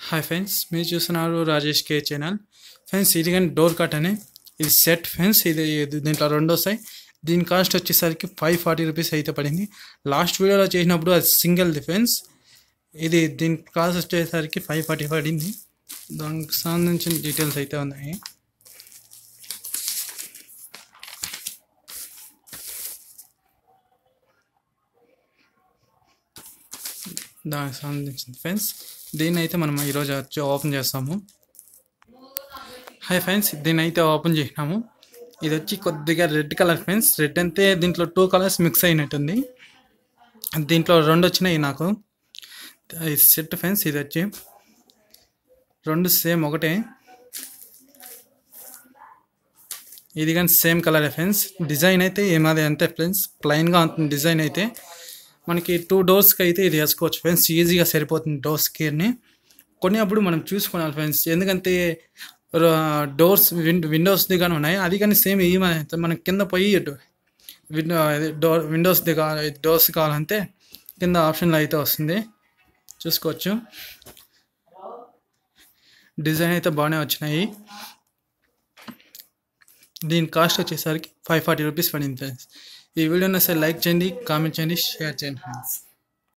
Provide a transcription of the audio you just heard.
Hi friends, మీరు చూస్తున్నారు రాజేష్ కే channel. Friends, ఇది కానీ డోర్ కట్ అని ఇది సెట్ ఫ్రెండ్స్. దీంట్లో రెండు వస్తాయి. దీని కాస్ట్ వచ్చేసరికి 540 రూపీస్ అయితే పడింది. లాస్ట్ వీడియోలో చేసినప్పుడు అది సింగిల్ ఫ్రెండ్స్. దీని కాస్ట్ వచ్చేసరికి 540 పడింది. దానికి సంబంధించిన డీటెయిల్స్ అయితే ఉన్నాయి. దానికి సంబంధించింది ఫ్రెండ్స్. దీన్ని అయితే మనం ఈరోజు వచ్చి ఓపెన్ చేస్తాము. హాయ్ ఫ్రెండ్స్, దీన్ని అయితే ఓపెన్ చేసినాము. ఇది వచ్చి కొద్దిగా రెడ్ కలర్ ఫ్రెండ్స్. రెడ్ అంటే దీంట్లో 2 కలర్స్ మిక్స్ అయినట్టుంది. దీంట్లో 2 వచ్చినాయి నాకు. ఇది సెట్ ఫ్రెండ్స్. ఇది వచ్చి 2 సేమ్ ఒకటే. ఇది కానీ సేమ్ కలర్ ఫ్రెండ్స్. డిజైన్ అయితే ఏమాది అంతే ఫ్రెండ్స్, ప్లెయిన్గా ఉంటుంది డిజైన్ అయితే. మనకి 2 డోర్స్కి అయితే ఇది వేసుకోవచ్చు ఫ్రెండ్స్. ఈజీగా సరిపోతుంది డోర్స్కి. కొనేప్పుడు మనం చూసుకోవాలి ఫ్రెండ్స్, ఎందుకంటే డోర్స్ విండోస్ది కానీ ఉన్నాయి. అది కానీ సేమ్ మనకి కింద పోయి విండోస్ది డోర్స్ కావాలంటే కింద ఆప్షన్లో అయితే వస్తుంది, చూసుకోవచ్చు. డిజైన్ అయితే బాగానే వచ్చినాయి. దీని కాస్ట్ వచ్చేసరికి 540 రూపీస్ పడింది ఫ్రెండ్స్. ఈ వీడియోని అసలు లైక్ చేయండి, కామెంట్ చేయండి, షేర్ చేయండి ఫ్రెండ్స్.